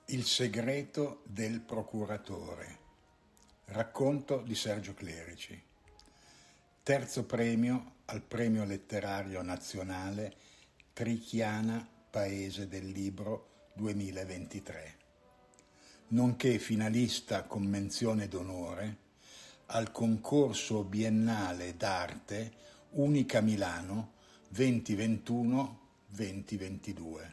Il segreto del procuratore. Racconto di Sergio Clerici. Terzo premio al Premio Letterario Nazionale Trichiana Paese del Libro 2023, nonché finalista con menzione d'onore al concorso biennale d'arte Unica Milano 2021-2022.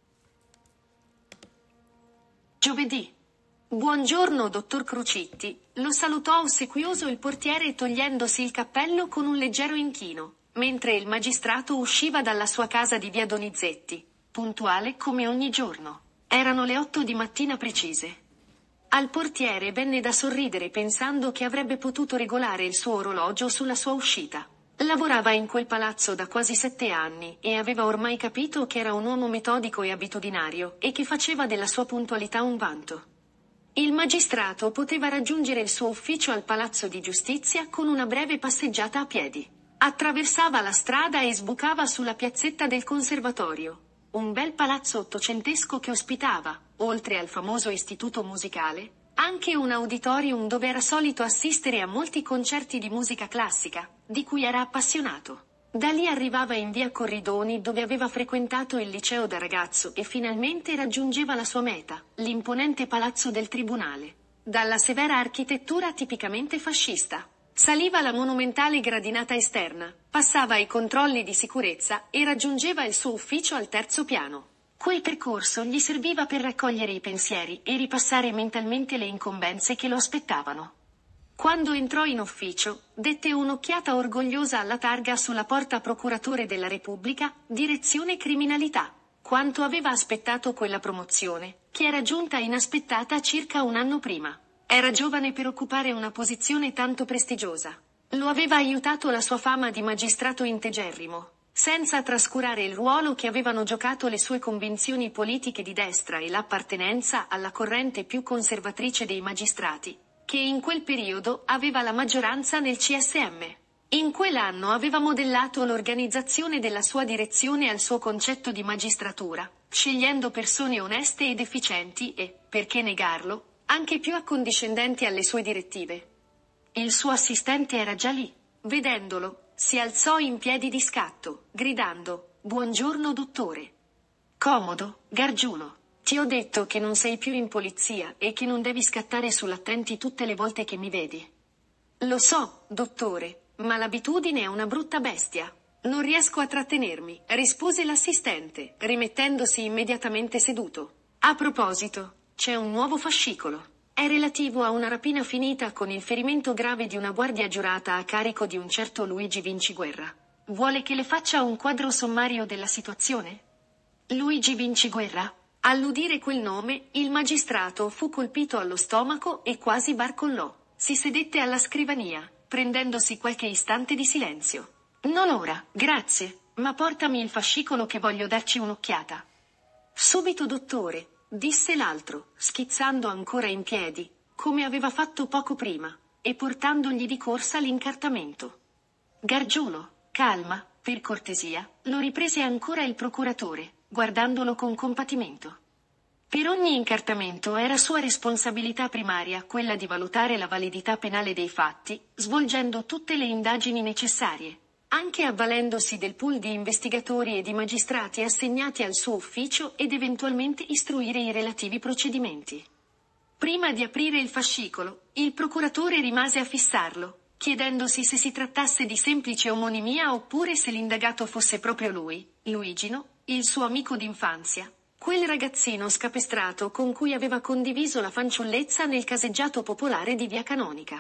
Giovedì. Buongiorno, dottor Crucitti, lo salutò ossequioso il portiere togliendosi il cappello con un leggero inchino, mentre il magistrato usciva dalla sua casa di via Donizetti, puntuale come ogni giorno. Erano le 8 di mattina precise. Al portiere venne da sorridere pensando che avrebbe potuto regolare il suo orologio sulla sua uscita. Lavorava in quel palazzo da quasi 7 anni e aveva ormai capito che era un uomo metodico e abitudinario e che faceva della sua puntualità un vanto. Il magistrato poteva raggiungere il suo ufficio al Palazzo di Giustizia con una breve passeggiata a piedi. Attraversava la strada e sbucava sulla piazzetta del Conservatorio, un bel palazzo ottocentesco che ospitava, oltre al famoso istituto musicale, anche un auditorium dove era solito assistere a molti concerti di musica classica, di cui era appassionato. Da lì arrivava in via Corridoni dove aveva frequentato il liceo da ragazzo e finalmente raggiungeva la sua meta, l'imponente palazzo del Tribunale. Dalla severa architettura tipicamente fascista. Saliva la monumentale gradinata esterna, passava i controlli di sicurezza e raggiungeva il suo ufficio al 3° piano. Quel percorso gli serviva per raccogliere i pensieri e ripassare mentalmente le incombenze che lo aspettavano. Quando entrò in ufficio, dette un'occhiata orgogliosa alla targa sulla porta Procuratore della Repubblica, Direzione Criminalità. Quanto aveva aspettato quella promozione, che era giunta inaspettata circa un anno prima. Era giovane per occupare una posizione tanto prestigiosa. Lo aveva aiutato la sua fama di magistrato integerrimo, senza trascurare il ruolo che avevano giocato le sue convinzioni politiche di destra e l'appartenenza alla corrente più conservatrice dei magistrati, che in quel periodo aveva la maggioranza nel CSM. In quell'anno aveva modellato l'organizzazione della sua direzione al suo concetto di magistratura, scegliendo persone oneste ed efficienti e, perché negarlo, anche più accondiscendenti alle sue direttive. Il suo assistente era già lì. Vedendolo, si alzò in piedi di scatto, gridando: «Buongiorno, dottore». «Comodo, Gargiulo. Ti ho detto che non sei più in polizia e che non devi scattare sull'attenti tutte le volte che mi vedi». «Lo so, dottore, ma l'abitudine è una brutta bestia. Non riesco a trattenermi», rispose l'assistente, rimettendosi immediatamente seduto. «A proposito, c'è un nuovo fascicolo. È relativo a una rapina finita con il ferimento grave di una guardia giurata a carico di un certo Luigi Vinciguerra. Vuole che le faccia un quadro sommario della situazione?» Luigi Vinciguerra? All'udire quel nome, il magistrato fu colpito allo stomaco e quasi barcollò. Si sedette alla scrivania, prendendosi qualche istante di silenzio. «Non ora, grazie, ma portami il fascicolo che voglio darci un'occhiata». «Subito, dottore», disse l'altro, schizzando ancora in piedi, come aveva fatto poco prima, e portandogli di corsa l'incartamento. «Gargiulo, calma, per cortesia», lo riprese ancora il procuratore, guardandolo con compatimento. Per ogni incartamento era sua responsabilità primaria quella di valutare la validità penale dei fatti, svolgendo tutte le indagini necessarie, anche avvalendosi del pool di investigatori e di magistrati assegnati al suo ufficio ed eventualmente istruire i relativi procedimenti. Prima di aprire il fascicolo, il procuratore rimase a fissarlo, chiedendosi se si trattasse di semplice omonimia oppure se l'indagato fosse proprio lui, Luigino, il suo amico d'infanzia, quel ragazzino scapestrato con cui aveva condiviso la fanciullezza nel caseggiato popolare di Via Canonica.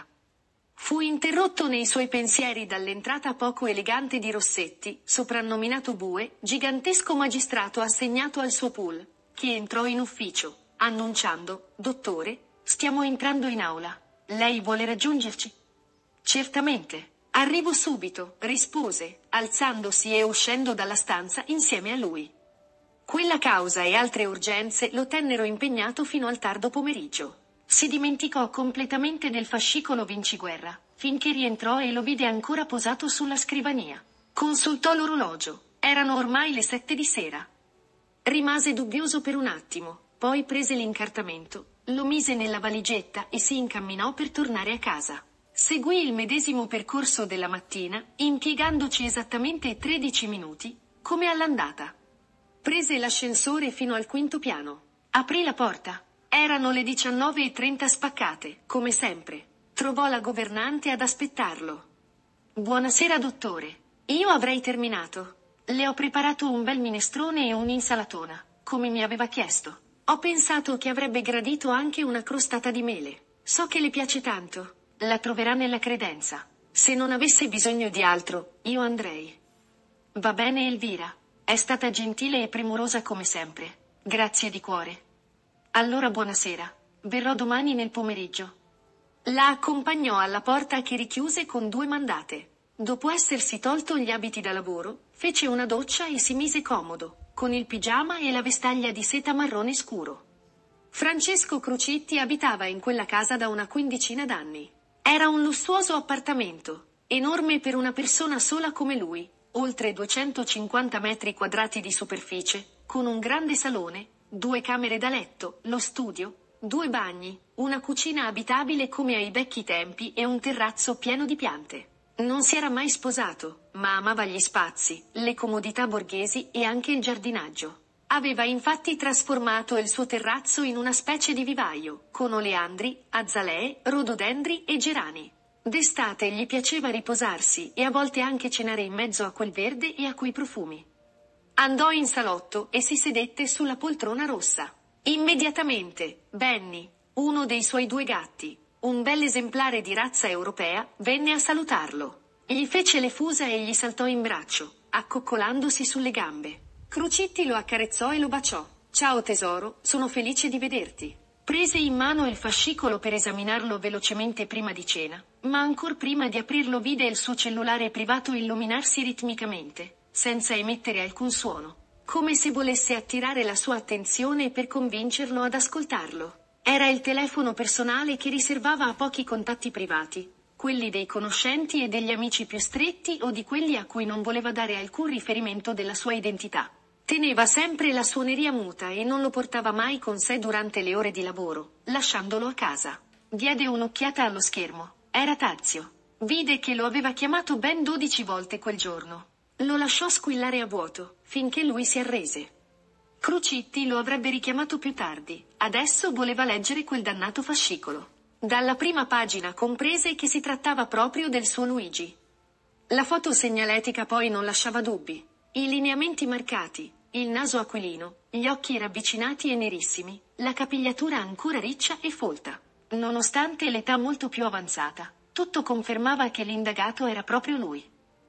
Fu interrotto nei suoi pensieri dall'entrata poco elegante di Rossetti, soprannominato Bue, gigantesco magistrato assegnato al suo pool, che entrò in ufficio, annunciando: «Dottore, stiamo entrando in aula. Lei vuole raggiungerci?» «Certamente. Arrivo subito», rispose, alzandosi e uscendo dalla stanza insieme a lui. Quella causa e altre urgenze lo tennero impegnato fino al tardo pomeriggio. Si dimenticò completamente del fascicolo Vinciguerra, finché rientrò e lo vide ancora posato sulla scrivania. Consultò l'orologio. Erano ormai le 7 di sera. Rimase dubbioso per un attimo, Poi prese l'incartamento, lo mise nella valigetta e si incamminò per tornare a casa. Seguì il medesimo percorso della mattina, impiegandoci esattamente 13 minuti, come all'andata. Prese l'ascensore fino al quinto piano. Aprì la porta. Erano le 19:30 spaccate, come sempre. Trovò la governante ad aspettarlo. «Buonasera, dottore. Io avrei terminato. Le ho preparato un bel minestrone e un'insalatona, come mi aveva chiesto. Ho pensato che avrebbe gradito anche una crostata di mele. So che le piace tanto. La troverà nella credenza. Se non avesse bisogno di altro, io andrei». «Va bene, Elvira. È stata gentile e premurosa come sempre. Grazie di cuore. Allora buonasera. Verrò domani nel pomeriggio». La accompagnò alla porta che richiuse con 2 mandate. Dopo essersi tolto gli abiti da lavoro, fece una doccia e si mise comodo, con il pigiama e la vestaglia di seta marrone scuro. Francesco Crucitti abitava in quella casa da una 15ina d'anni. Era un lussuoso appartamento, enorme per una persona sola come lui, oltre 250 metri quadrati di superficie, con un grande salone, 2 camere da letto, lo studio, 2 bagni, una cucina abitabile come ai vecchi tempi e un terrazzo pieno di piante. Non si era mai sposato, ma amava gli spazi, le comodità borghesi e anche il giardinaggio. Aveva infatti trasformato il suo terrazzo in una specie di vivaio, con oleandri, azalee, rododendri e gerani. D'estate gli piaceva riposarsi e a volte anche cenare in mezzo a quel verde e a quei profumi. Andò in salotto e si sedette sulla poltrona rossa. Immediatamente, Benny, uno dei suoi 2 gatti, un bell'esemplare di razza europea, venne a salutarlo. Gli fece le fusa e gli saltò in braccio, accoccolandosi sulle gambe. Crucitti lo accarezzò e lo baciò. «Ciao tesoro, sono felice di vederti». Prese in mano il fascicolo per esaminarlo velocemente prima di cena, ma ancor prima di aprirlo vide il suo cellulare privato illuminarsi ritmicamente, senza emettere alcun suono, come se volesse attirare la sua attenzione per convincerlo ad ascoltarlo. Era il telefono personale che riservava a pochi contatti privati, quelli dei conoscenti e degli amici più stretti o di quelli a cui non voleva dare alcun riferimento della sua identità. Teneva sempre la suoneria muta e non lo portava mai con sé durante le ore di lavoro, lasciandolo a casa. Diede un'occhiata allo schermo. Era Tazio. Vide che lo aveva chiamato ben 12 volte quel giorno. Lo lasciò squillare a vuoto, finché lui si arrese. Crucitti lo avrebbe richiamato più tardi. Adesso voleva leggere quel dannato fascicolo. Dalla prima pagina comprese che si trattava proprio del suo Luigi. La foto segnaletica poi non lasciava dubbi. I lineamenti marcati, il naso aquilino, gli occhi ravvicinati e nerissimi, la capigliatura ancora riccia e folta. Nonostante l'età molto più avanzata, tutto confermava che l'indagato era proprio lui.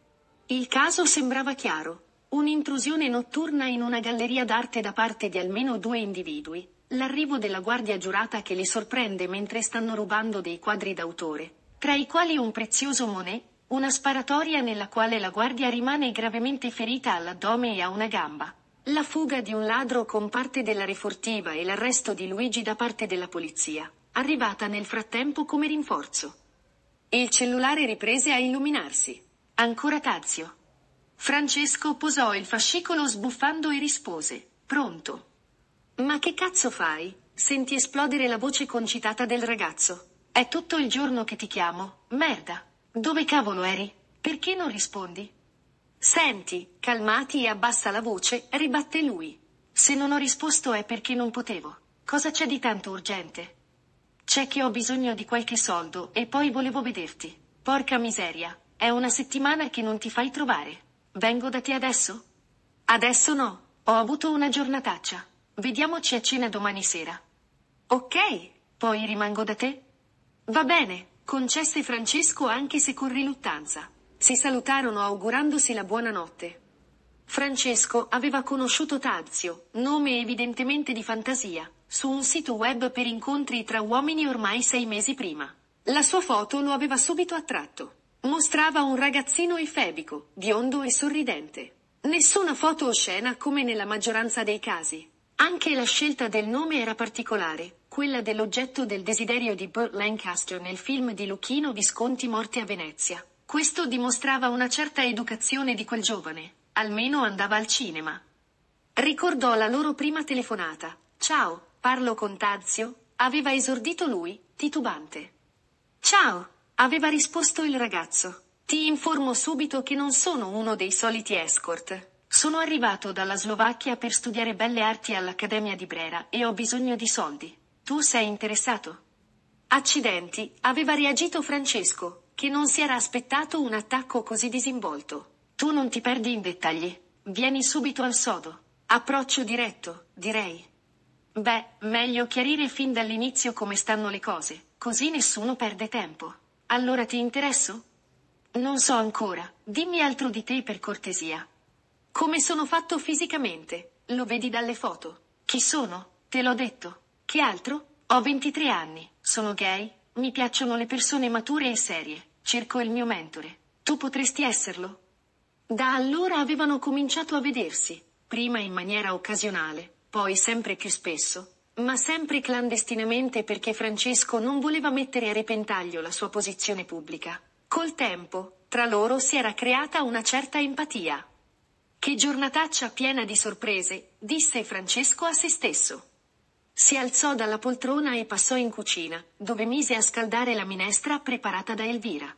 Il caso sembrava chiaro. Un'intrusione notturna in una galleria d'arte da parte di almeno 2 individui, l'arrivo della guardia giurata che li sorprende mentre stanno rubando dei quadri d'autore, tra i quali un prezioso Monet, una sparatoria nella quale la guardia rimane gravemente ferita all'addome e a una gamba, la fuga di un ladro con parte della refurtiva e l'arresto di Luigi da parte della polizia, arrivata nel frattempo come rinforzo. Il cellulare riprese a illuminarsi. Ancora Tazio. Francesco posò il fascicolo sbuffando e rispose: «Pronto». «Ma che cazzo fai?» Sentì esplodere la voce concitata del ragazzo. «È tutto il giorno che ti chiamo. Merda. Dove cavolo eri? Perché non rispondi?» «Senti, calmati e abbassa la voce», ribatté lui. «Se non ho risposto è perché non potevo. Cosa c'è di tanto urgente?» «C'è che ho bisogno di qualche soldo e poi volevo vederti. Porca miseria, è una settimana che non ti fai trovare. Vengo da te adesso?» «Adesso no, ho avuto una giornataccia. Vediamoci a cena domani sera». «Ok, poi rimango da te?» «Va bene», concesse Francesco anche se con riluttanza. Si salutarono augurandosi la buonanotte. Francesco aveva conosciuto Tazio, nome evidentemente di fantasia, su un sito web per incontri tra uomini ormai 6 mesi prima. La sua foto lo aveva subito attratto. Mostrava un ragazzino efebico, biondo e sorridente. Nessuna foto oscena come nella maggioranza dei casi. Anche la scelta del nome era particolare, quella dell'oggetto del desiderio di Burt Lancaster nel film di Luchino Visconti Morte a Venezia. Questo dimostrava una certa educazione di quel giovane, almeno andava al cinema. Ricordò la loro prima telefonata. «Ciao, parlo con Tazio, aveva esordito lui, titubante. Ciao, aveva risposto il ragazzo. Ti informo subito che non sono uno dei soliti escort. Sono arrivato dalla Slovacchia per studiare belle arti all'Accademia di Brera e ho bisogno di soldi. Tu sei interessato? Accidenti, aveva reagito Francesco, che non si era aspettato un attacco così disinvolto. Tu non ti perdi in dettagli. Vieni subito al sodo. Approccio diretto, direi. Beh, meglio chiarire fin dall'inizio come stanno le cose, così nessuno perde tempo. Allora ti interesso? Non so ancora, dimmi altro di te per cortesia. Come sono fatto fisicamente? Lo vedi dalle foto. Chi sono? Te l'ho detto. Che altro? Ho 23 anni, sono gay, mi piacciono le persone mature e serie, cerco il mio mentore. Tu potresti esserlo? Da allora avevano cominciato a vedersi, prima in maniera occasionale, poi sempre più spesso, ma sempre clandestinamente perché Francesco non voleva mettere a repentaglio la sua posizione pubblica. Col tempo, tra loro si era creata una certa empatia. Che giornataccia piena di sorprese, disse Francesco a se stesso. Si alzò dalla poltrona e passò in cucina, dove mise a scaldare la minestra preparata da Elvira.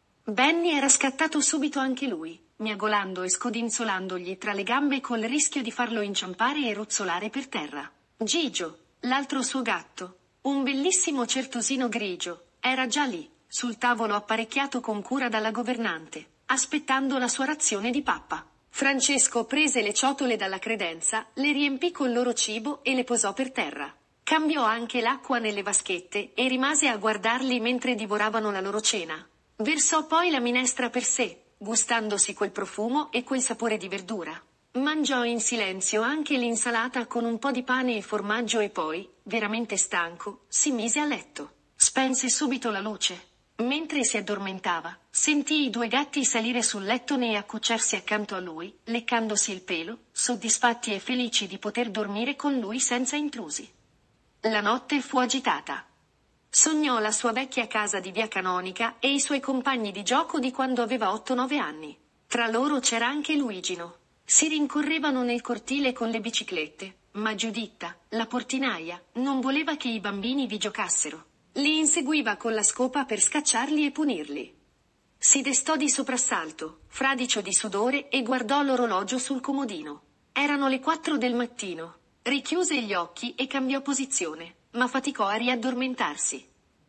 Benny era scattato subito anche lui, miagolando e scodinzolandogli tra le gambe col rischio di farlo inciampare e rozzolare per terra. Gigio, l'altro suo gatto, un bellissimo certosino grigio, era già lì, sul tavolo apparecchiato con cura dalla governante, aspettando la sua razione di pappa. Francesco prese le ciotole dalla credenza, le riempì col loro cibo e le posò per terra. Cambiò anche l'acqua nelle vaschette e rimase a guardarli mentre divoravano la loro cena. Versò poi la minestra per sé, gustandosi quel profumo e quel sapore di verdura. Mangiò in silenzio anche l'insalata con un po' di pane e formaggio e poi, veramente stanco, si mise a letto. Spense subito la luce. Mentre si addormentava, sentì i due gatti salire sul lettone e accucciarsi accanto a lui, leccandosi il pelo, soddisfatti e felici di poter dormire con lui senza intrusi. La notte fu agitata. Sognò la sua vecchia casa di via Canonica e i suoi compagni di gioco di quando aveva 8-9 anni. Tra loro c'era anche Luigino. Si rincorrevano nel cortile con le biciclette, ma Giuditta, la portinaia, non voleva che i bambini vi giocassero. Li inseguiva con la scopa per scacciarli e punirli. Si destò di soprassalto, fradicio di sudore, e guardò l'orologio sul comodino. Erano le 4 del mattino. Richiuse gli occhi e cambiò posizione, ma faticò a riaddormentarsi.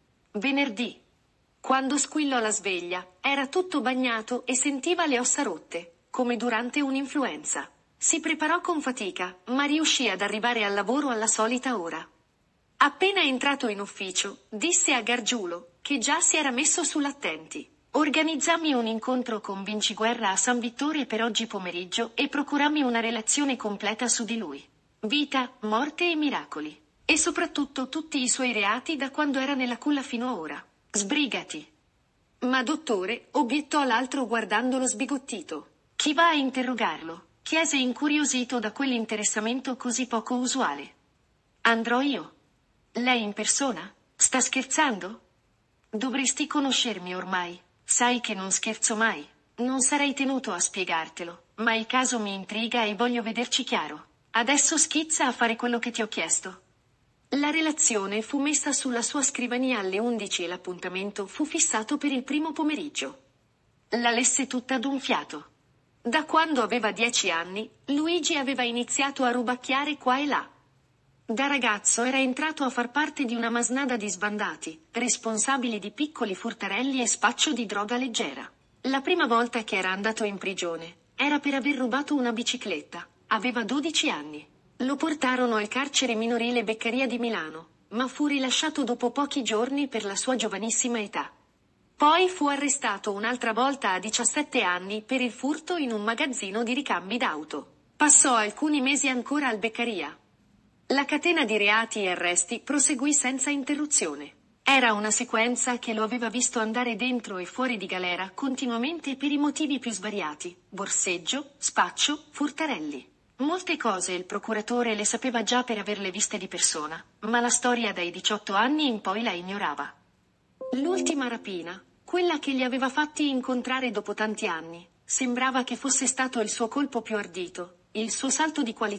Venerdì. Quando squillò la sveglia, era tutto bagnato e sentiva le ossa rotte, come durante un'influenza. Si preparò con fatica, ma riuscì ad arrivare al lavoro alla solita ora. Appena entrato in ufficio, disse a Gargiulo, che già si era messo sull'attenti. Organizzammi un incontro con Vinciguerra a San Vittore per oggi pomeriggio e procurammi una relazione completa su di lui. Vita, morte e miracoli. E soprattutto tutti i suoi reati da quando era nella culla fino a ora. Sbrigati. Ma dottore, obiettò l'altro guardandolo sbigottito. Chi va a interrogarlo? Chiese incuriosito da quell'interessamento così poco usuale. Andrò io. Lei in persona? Sta scherzando? Dovresti conoscermi ormai. Sai che non scherzo mai. Non sarei tenuto a spiegartelo, ma il caso mi intriga e voglio vederci chiaro. Adesso schizza a fare quello che ti ho chiesto. La relazione fu messa sulla sua scrivania alle 11 e l'appuntamento fu fissato per il primo pomeriggio. La lesse tutta d'un fiato. Da quando aveva 10 anni, Luigi aveva iniziato a rubacchiare qua e là. Da ragazzo era entrato a far parte di una masnada di sbandati, responsabili di piccoli furtarelli e spaccio di droga leggera. La prima volta che era andato in prigione, era per aver rubato una bicicletta. Aveva 12 anni. Lo portarono al carcere minorile Beccaria di Milano, ma fu rilasciato dopo pochi giorni per la sua giovanissima età. Poi fu arrestato un'altra volta a 17 anni per il furto in un magazzino di ricambi d'auto. Passò alcuni mesi ancora al Beccaria. La catena di reati e arresti proseguì senza interruzione. Era una sequenza che lo aveva visto andare dentro e fuori di galera continuamente per i motivi più svariati: borseggio, spaccio, furtarelli. Molte cose il procuratore le sapeva già per averle viste di persona, ma la storia dai 18 anni in poi la ignorava. L'ultima rapina, quella che li aveva fatti incontrare dopo tanti anni, sembrava che fosse stato il suo colpo più ardito, il suo salto di qualità.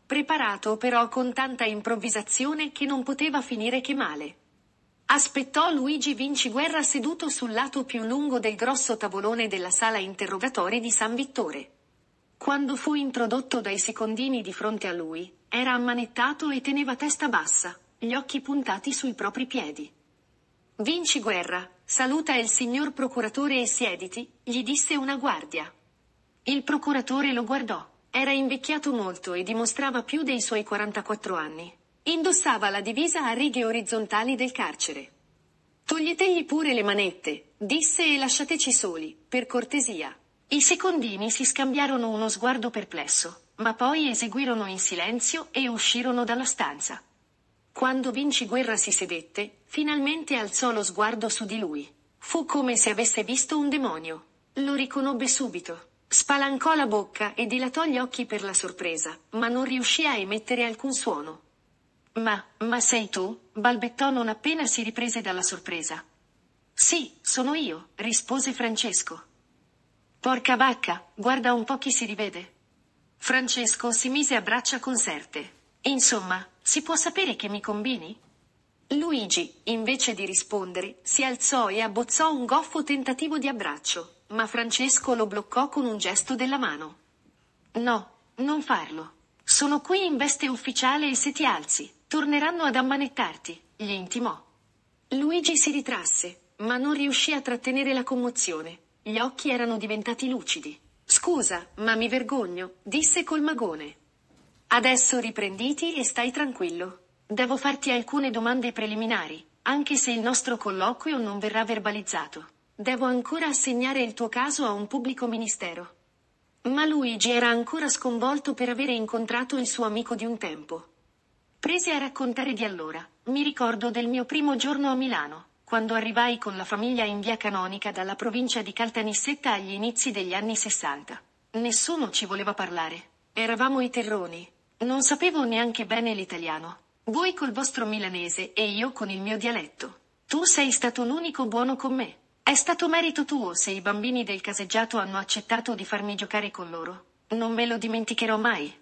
preparato però con tanta improvvisazione che non poteva finire che male. Aspettò Luigi Vinciguerra seduto sul lato più lungo del grosso tavolone della sala interrogatori di San Vittore. Quando fu introdotto dai secondini di fronte a lui, era ammanettato e teneva testa bassa, gli occhi puntati sui propri piedi. Vinciguerra, saluta il signor procuratore e siediti, gli disse una guardia. Il procuratore lo guardò. Era invecchiato molto e dimostrava più dei suoi 44 anni. Indossava la divisa a righe orizzontali del carcere. Toglietegli pure le manette, disse, e lasciateci soli, per cortesia. I secondini si scambiarono uno sguardo perplesso, ma poi eseguirono in silenzio e uscirono dalla stanza. Quando Vinciguerra si sedette, finalmente alzò lo sguardo su di lui. Fu come se avesse visto un demonio. Lo riconobbe subito. Spalancò la bocca e dilatò gli occhi per la sorpresa, ma non riuscì a emettere alcun suono. Ma sei tu? Balbettò non appena si riprese dalla sorpresa. Sì, sono io, rispose Francesco. Porca vacca, guarda un po' chi si rivede. Francesco si mise a braccia conserte. Insomma, si può sapere che mi combini? Luigi, invece di rispondere, si alzò e abbozzò un goffo tentativo di abbraccio, ma Francesco lo bloccò con un gesto della mano. No, non farlo. Sono qui in veste ufficiale e se ti alzi, torneranno ad ammanettarti, gli intimò. Luigi si ritrasse, ma non riuscì a trattenere la commozione. Gli occhi erano diventati lucidi. Scusa, ma mi vergogno, disse col magone. Adesso riprenditi e stai tranquillo. Devo farti alcune domande preliminari, anche se il nostro colloquio non verrà verbalizzato. Devo ancora assegnare il tuo caso a un pubblico ministero. Ma Luigi era ancora sconvolto per avere incontrato il suo amico di un tempo. Prese a raccontare di allora. Mi ricordo del mio primo giorno a Milano, quando arrivai con la famiglia in via Canonica dalla provincia di Caltanissetta agli inizi degli anni 60. Nessuno ci voleva parlare. Eravamo i terroni. Non sapevo neanche bene l'italiano. Voi col vostro milanese e io con il mio dialetto. Tu sei stato l'unico buono con me. È stato merito tuo se i bambini del caseggiato hanno accettato di farmi giocare con loro. Non me lo dimenticherò mai.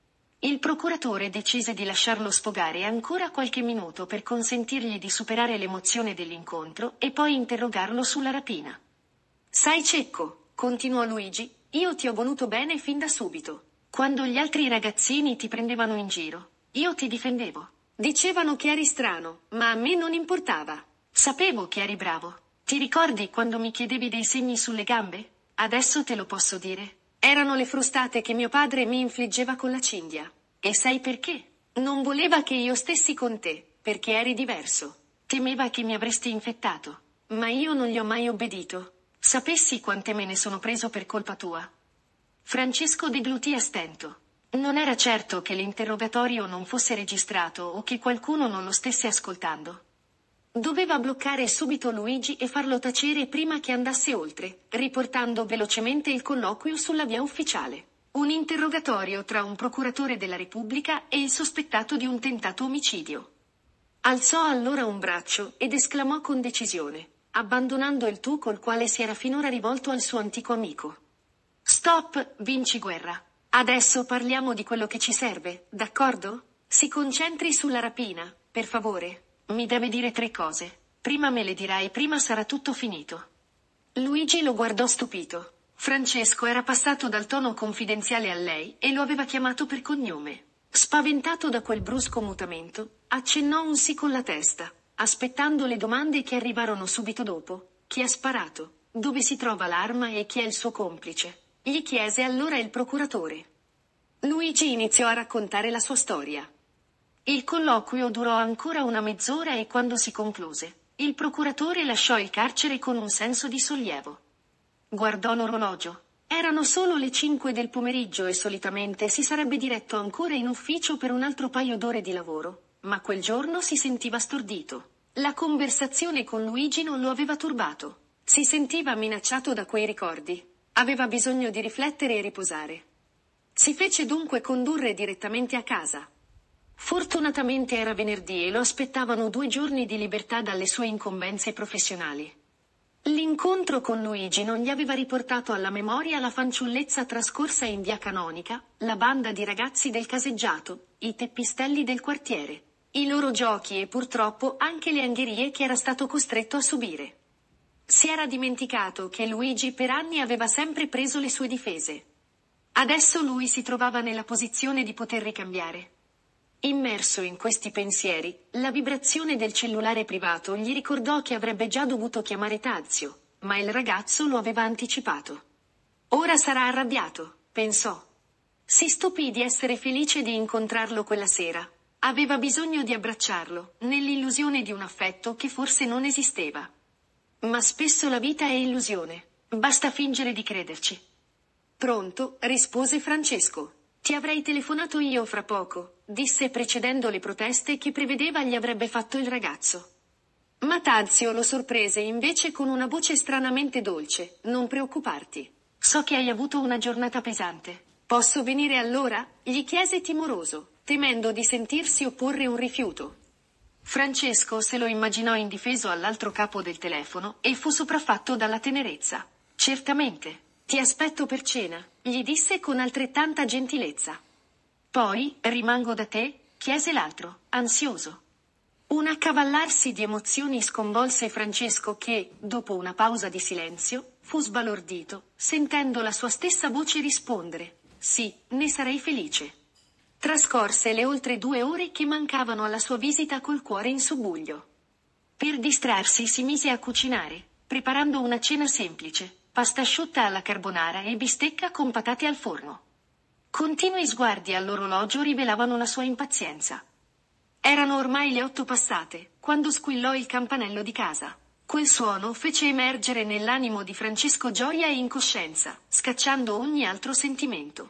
Il procuratore decise di lasciarlo sfogare ancora qualche minuto per consentirgli di superare l'emozione dell'incontro e poi interrogarlo sulla rapina. Sai Cecco, continuò Luigi, io ti ho voluto bene fin da subito. Quando gli altri ragazzini ti prendevano in giro, io ti difendevo. Dicevano che eri strano, ma a me non importava. Sapevo che eri bravo. Ti ricordi quando mi chiedevi dei segni sulle gambe? Adesso te lo posso dire. Erano le frustate che mio padre mi infliggeva con la cinghia. E sai perché? Non voleva che io stessi con te, perché eri diverso. Temeva che mi avresti infettato. Ma io non gli ho mai obbedito. Sapessi quante me ne sono preso per colpa tua. Francesco deglutì a stento. Non era certo che l'interrogatorio non fosse registrato o che qualcuno non lo stesse ascoltando. Doveva bloccare subito Luigi e farlo tacere prima che andasse oltre, riportando velocemente il colloquio sulla via ufficiale. Un interrogatorio tra un procuratore della Repubblica e il sospettato di un tentato omicidio. Alzò allora un braccio ed esclamò con decisione, abbandonando il tu col quale si era finora rivolto al suo antico amico. Stop, Vinciguerra. Adesso parliamo di quello che ci serve, d'accordo? Si concentri sulla rapina, per favore. Mi deve dire 3 cose. Prima me le dirai, prima sarà tutto finito. Luigi lo guardò stupito. Francesco era passato dal tono confidenziale a lei e lo aveva chiamato per cognome. Spaventato da quel brusco mutamento, accennò un sì con la testa, aspettando le domande che arrivarono subito dopo. Chi ha sparato? Dove si trova l'arma e chi è il suo complice? Gli chiese allora il procuratore. Luigi iniziò a raccontare la sua storia. Il colloquio durò ancora una mezz'ora e quando si concluse, il procuratore lasciò il carcere con un senso di sollievo. Guardò l'orologio. Erano solo le 5 del pomeriggio e solitamente si sarebbe diretto ancora in ufficio per un altro paio d'ore di lavoro, ma quel giorno si sentiva stordito. La conversazione con Luigi non lo aveva turbato. Si sentiva minacciato da quei ricordi. Aveva bisogno di riflettere e riposare. Si fece dunque condurre direttamente a casa. Fortunatamente era venerdì e lo aspettavano 2 giorni di libertà dalle sue incombenze professionali. L'incontro con Luigi non gli aveva riportato alla memoria la fanciullezza trascorsa in via Canonica, la banda di ragazzi del caseggiato, i teppistelli del quartiere, i loro giochi e purtroppo anche le angherie che era stato costretto a subire. Si era dimenticato che Luigi per anni aveva sempre preso le sue difese. Adesso lui si trovava nella posizione di poter ricambiare. Immerso in questi pensieri, la vibrazione del cellulare privato gli ricordò che avrebbe già dovuto chiamare Tazio, ma il ragazzo lo aveva anticipato. Ora sarà arrabbiato, pensò. Si stupì di essere felice di incontrarlo quella sera. Aveva bisogno di abbracciarlo, nell'illusione di un affetto che forse non esisteva. Ma spesso la vita è illusione, basta fingere di crederci. Pronto, rispose Francesco. Ti avrei telefonato io fra poco, disse precedendo le proteste che prevedeva gli avrebbe fatto il ragazzo. Ma Tazio lo sorprese invece con una voce stranamente dolce. Non preoccuparti. So che hai avuto una giornata pesante. Posso venire allora? Gli chiese timoroso, temendo di sentirsi opporre un rifiuto. Francesco se lo immaginò indifeso all'altro capo del telefono e fu sopraffatto dalla tenerezza. Certamente. Ti aspetto per cena, gli disse con altrettanta gentilezza. Poi, rimango da te? Chiese l'altro, ansioso. Un accavallarsi di emozioni sconvolse Francesco che, dopo una pausa di silenzio, fu sbalordito, sentendo la sua stessa voce rispondere: sì, ne sarei felice. Trascorse le oltre 2 ore che mancavano alla sua visita col cuore in subbuglio. Per distrarsi si mise a cucinare, preparando una cena semplice. Pasta asciutta alla carbonara e bistecca con patate al forno. Continui sguardi all'orologio rivelavano la sua impazienza. Erano ormai le 8 passate, quando squillò il campanello di casa. Quel suono fece emergere nell'animo di Francesco gioia e incoscienza, scacciando ogni altro sentimento.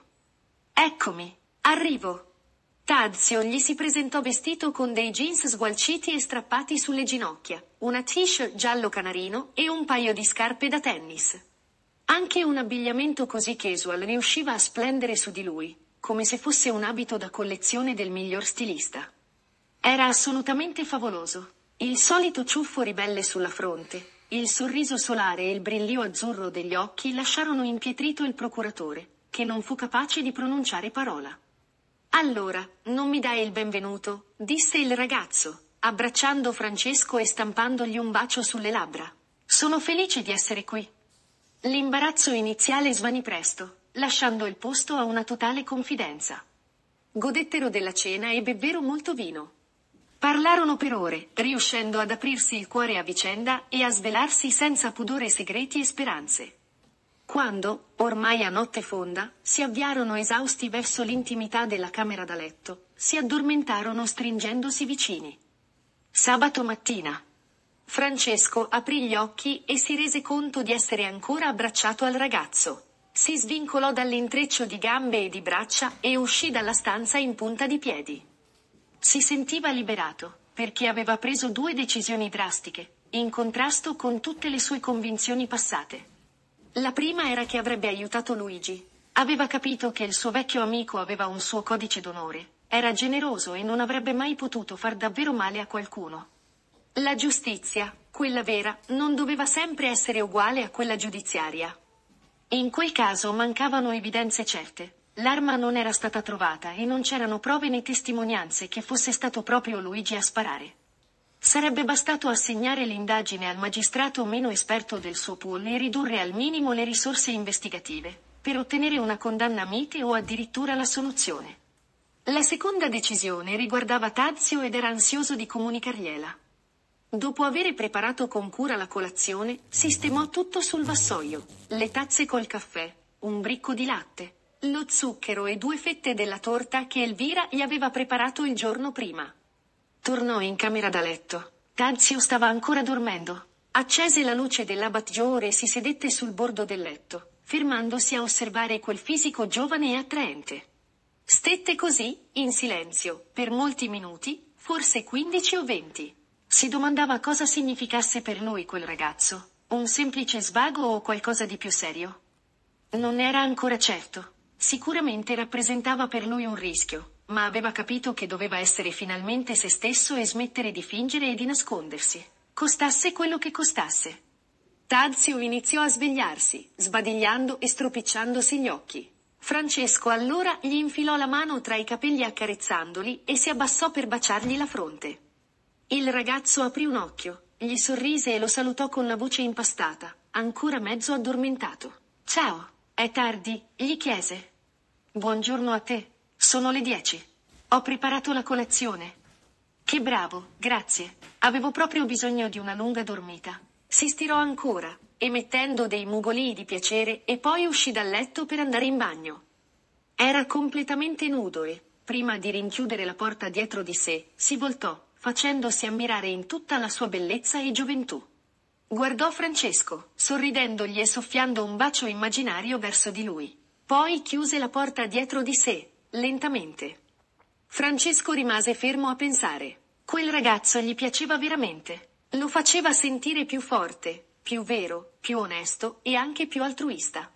Eccomi, arrivo. Tazio gli si presentò vestito con dei jeans sgualciti e strappati sulle ginocchia, una t-shirt giallo canarino e un paio di scarpe da tennis. Anche un abbigliamento così casual riusciva a splendere su di lui, come se fosse un abito da collezione del miglior stilista. Era assolutamente favoloso. Il solito ciuffo ribelle sulla fronte, il sorriso solare e il brillio azzurro degli occhi lasciarono impietrito il procuratore, che non fu capace di pronunciare parola. Allora, non mi dai il benvenuto? Disse il ragazzo, abbracciando Francesco e stampandogli un bacio sulle labbra. Sono felice di essere qui. L'imbarazzo iniziale svanì presto, lasciando il posto a una totale confidenza. Godettero della cena e bevvero molto vino. Parlarono per ore, riuscendo ad aprirsi il cuore a vicenda e a svelarsi senza pudore segreti e speranze. Quando, ormai a notte fonda, si avviarono esausti verso l'intimità della camera da letto, si addormentarono stringendosi vicini. Sabato mattina. Francesco aprì gli occhi e si rese conto di essere ancora abbracciato al ragazzo. Si svincolò dall'intreccio di gambe e di braccia e uscì dalla stanza in punta di piedi. Si sentiva liberato, perché aveva preso 2 decisioni drastiche, in contrasto con tutte le sue convinzioni passate. La prima era che avrebbe aiutato Luigi. Aveva capito che il suo vecchio amico aveva un suo codice d'onore, era generoso e non avrebbe mai potuto far davvero male a qualcuno. La giustizia, quella vera, non doveva sempre essere uguale a quella giudiziaria. In quel caso mancavano evidenze certe. L'arma non era stata trovata e non c'erano prove né testimonianze che fosse stato proprio Luigi a sparare. Sarebbe bastato assegnare l'indagine al magistrato meno esperto del suo pool e ridurre al minimo le risorse investigative, per ottenere una condanna mite o addirittura l'assoluzione. La seconda decisione riguardava Tazio ed era ansioso di comunicargliela. Dopo aver preparato con cura la colazione, sistemò tutto sul vassoio, le tazze col caffè, un bricco di latte, lo zucchero e 2 fette della torta che Elvira gli aveva preparato il giorno prima. Tornò in camera da letto. Tazio stava ancora dormendo. Accese la luce dell'abat-jour e si sedette sul bordo del letto, fermandosi a osservare quel fisico giovane e attraente. Stette così, in silenzio, per molti minuti, forse 15 o 20. Si domandava cosa significasse per lui quel ragazzo, un semplice svago o qualcosa di più serio. Non era ancora certo. Sicuramente rappresentava per lui un rischio, ma aveva capito che doveva essere finalmente se stesso e smettere di fingere e di nascondersi, costasse quello che costasse. Tadzio iniziò a svegliarsi, sbadigliando e stropicciandosi gli occhi. Francesco allora gli infilò la mano tra i capelli accarezzandoli e si abbassò per baciargli la fronte. Il ragazzo aprì un occhio, gli sorrise e lo salutò con la voce impastata, ancora mezzo addormentato. «Ciao, è tardi?» gli chiese. «Buongiorno a te. Sono le 10. Ho preparato la colazione». «Che bravo, grazie. Avevo proprio bisogno di una lunga dormita». Si stirò ancora, emettendo dei mugolii di piacere, e poi uscì dal letto per andare in bagno. Era completamente nudo e, prima di rinchiudere la porta dietro di sé, si voltò, facendosi ammirare in tutta la sua bellezza e gioventù. Guardò Francesco, sorridendogli e soffiando un bacio immaginario verso di lui. Poi chiuse la porta dietro di sé, lentamente. Francesco rimase fermo a pensare. Quel ragazzo gli piaceva veramente. Lo faceva sentire più forte, più vero, più onesto e anche più altruista.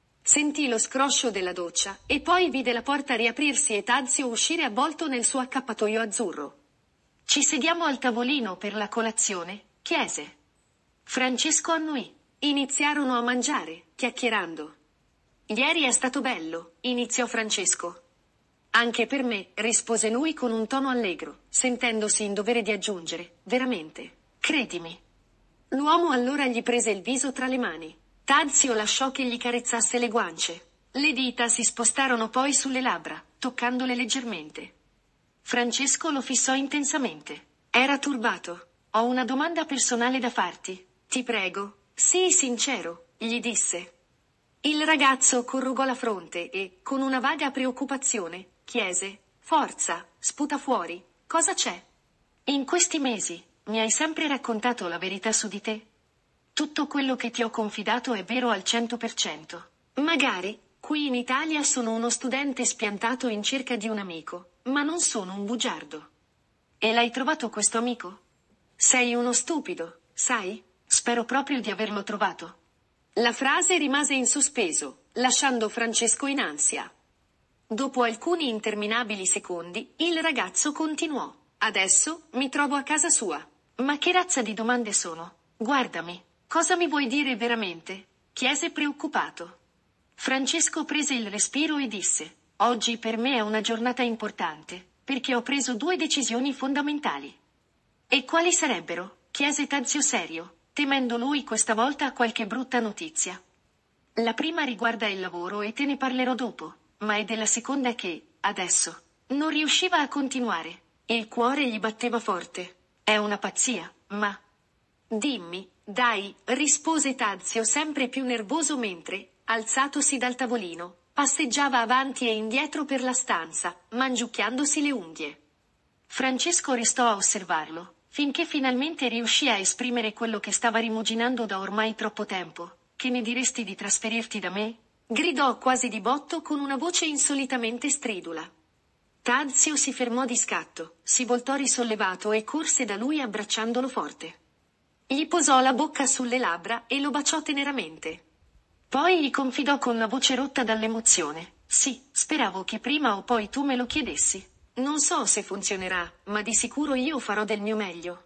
Sentì lo scroscio della doccia e poi vide la porta riaprirsi e Tadzio uscire avvolto nel suo accappatoio azzurro. «Ci sediamo al tavolino per la colazione?» chiese. Francesco annuì. Iniziarono a mangiare, chiacchierando. «Ieri è stato bello», iniziò Francesco. «Anche per me», rispose lui con un tono allegro, sentendosi in dovere di aggiungere, «veramente. Credimi». L'uomo allora gli prese il viso tra le mani. Tadzio lasciò che gli carezzasse le guance. Le dita si spostarono poi sulle labbra, toccandole leggermente. Francesco lo fissò intensamente. Era turbato. «Ho una domanda personale da farti. Ti prego». «Sii sincero», gli disse. Il ragazzo corrugò la fronte e, con una vaga preoccupazione, chiese: «Forza, sputa fuori, cosa c'è?» «In questi mesi, mi hai sempre raccontato la verità su di te? Tutto quello che ti ho confidato è vero al 100%. Magari, qui in Italia sono uno studente spiantato in cerca di un amico, ma non sono un bugiardo. E l'hai trovato questo amico? Sei uno stupido, sai? Spero proprio di averlo trovato». La frase rimase in sospeso, lasciando Francesco in ansia. Dopo alcuni interminabili secondi, il ragazzo continuò. «Adesso mi trovo a casa sua». «Ma che razza di domande sono? Guardami, cosa mi vuoi dire veramente?» chiese preoccupato. Francesco prese il respiro e disse: «Oggi per me è una giornata importante, perché ho preso 2 decisioni fondamentali». «E quali sarebbero?» chiese Tadzio serio, temendo lui questa volta qualche brutta notizia. «La prima riguarda il lavoro e te ne parlerò dopo, ma è della seconda che, adesso, non riusciva a continuare. Il cuore gli batteva forte. È una pazzia, ma...» «Dimmi, dai», rispose Tadzio sempre più nervoso mentre, alzatosi dal tavolino, passeggiava avanti e indietro per la stanza, mangiucchiandosi le unghie. Francesco restò a osservarlo, finché finalmente riuscì a esprimere quello che stava rimuginando da ormai troppo tempo. «Che ne diresti di trasferirti da me?» gridò quasi di botto con una voce insolitamente stridula. Tadzio si fermò di scatto, si voltò risollevato e corse da lui abbracciandolo forte. Gli posò la bocca sulle labbra e lo baciò teneramente. Poi gli confidò con la voce rotta dall'emozione: «Sì, speravo che prima o poi tu me lo chiedessi. Non so se funzionerà, ma di sicuro io farò del mio meglio».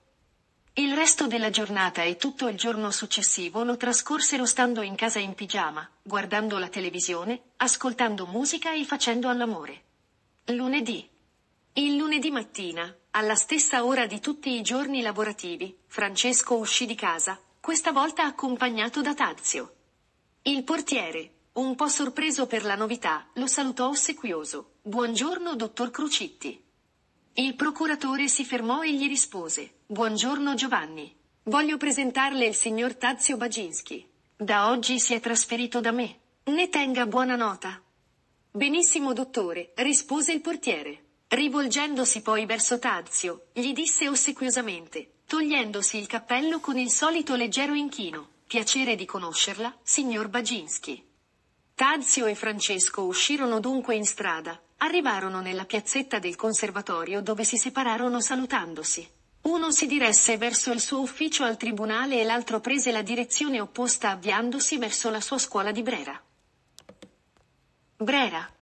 Il resto della giornata e tutto il giorno successivo lo trascorsero stando in casa in pigiama, guardando la televisione, ascoltando musica e facendo all'amore. Lunedì. Il lunedì mattina, alla stessa ora di tutti i giorni lavorativi, Francesco uscì di casa, questa volta accompagnato da Tadzio. Il portiere, un po' sorpreso per la novità, lo salutò ossequioso: «Buongiorno, dottor Crucitti». Il procuratore si fermò e gli rispose: «Buongiorno Giovanni. Voglio presentarle il signor Tadzio Baginski. Da oggi si è trasferito da me. Ne tenga buona nota». «Benissimo dottore», rispose il portiere. Rivolgendosi poi verso Tadzio, gli disse ossequiosamente, togliendosi il cappello con il solito leggero inchino: «Piacere di conoscerla, signor Baginski». Tadzio e Francesco uscirono dunque in strada, arrivarono nella piazzetta del conservatorio dove si separarono salutandosi. Uno si diresse verso il suo ufficio al tribunale e l'altro prese la direzione opposta avviandosi verso la sua scuola di Brera. Brera,